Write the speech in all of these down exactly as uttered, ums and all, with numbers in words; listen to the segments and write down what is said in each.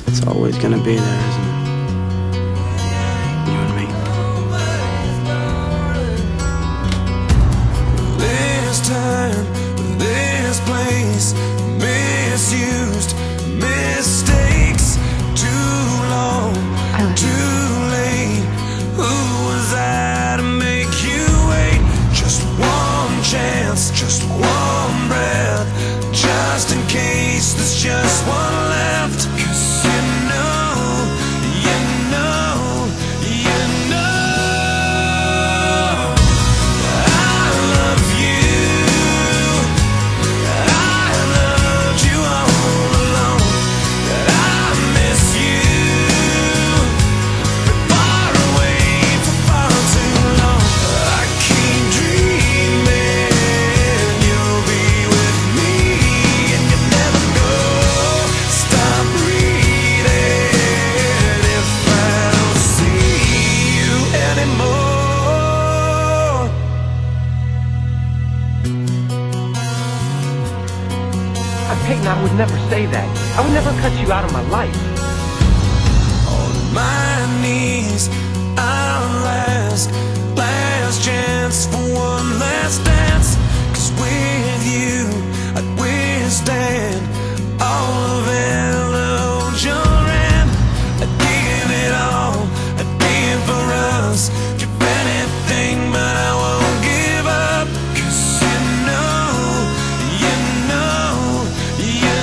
It's always gonna be there, isn't it? You and me. This time, this place, misused, mistakes, too long, too late. Who was I to make you wait? Just one chance, just one breath, just in case there's just one left. 'Cause you know, you know, you know I love you. I loved you all along. That I miss you. Been far away for far too long. I keep dreaming you'll be with me, and you never go. Stop breathing if I don't see you anymore. I'm Peyton, I would never say that. I would never cut you out of my life. On my knees, our last, last chance for one last dance. 'Cause with you, I'd withstand all of it, hold your hand. I'd give it all, I'd give for us, give anything, but I won't give up. 'Cause you know, you know, you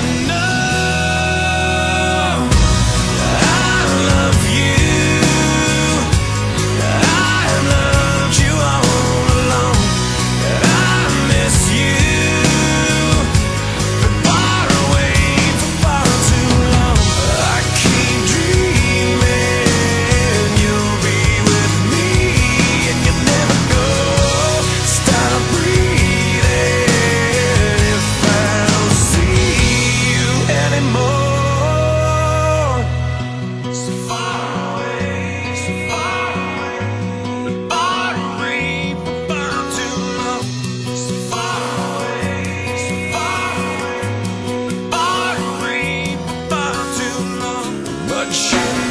know I love you. I loved you all along. And I miss you. Been far away for far too long. I keep dreaming you'll be with me, and you never go. Stop breathing if I don't see you anymore. So far away, so far away, but far away for far too long. So far away, so far away, but far away for far too long. But you